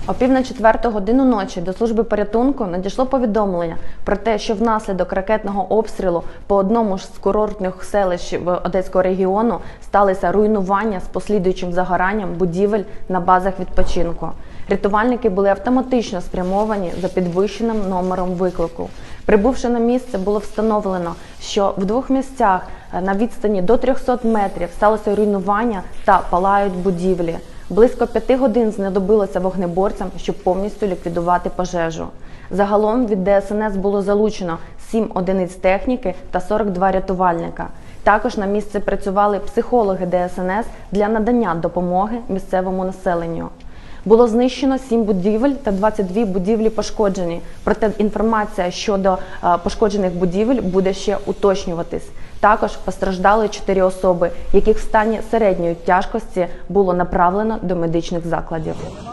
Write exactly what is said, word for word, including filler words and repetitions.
О пів на четверту годину ночі до служби порятунку надійшло повідомлення про те, що внаслідок ракетного обстрілу по одному з курортних селищ в Одеського регіону сталося руйнування з послідуючим загоранням будівель на базах відпочинку. Рятувальники були автоматично спрямовані за підвищеним номером виклику. Прибувши на місце, було встановлено, що в двох місцях на відстані до трьохсот метрів сталося руйнування та палають будівлі. Близько п'яти годин знадобилося вогнеборцям, щоб повністю ліквідувати пожежу. Загалом від Де Ес Ен Ес було залучено сім одиниць техніки та сорок два рятувальника. Також на місці працювали психологи Де Ес Ен Ес для надання допомоги місцевому населенню. Було знищено сім будівель та двадцять дві будівлі пошкоджені, проте інформація щодо пошкоджених будівель буде ще уточнюватись. Також постраждали чотири особи, яких в стані середньої тяжкості було направлено до медичних закладів.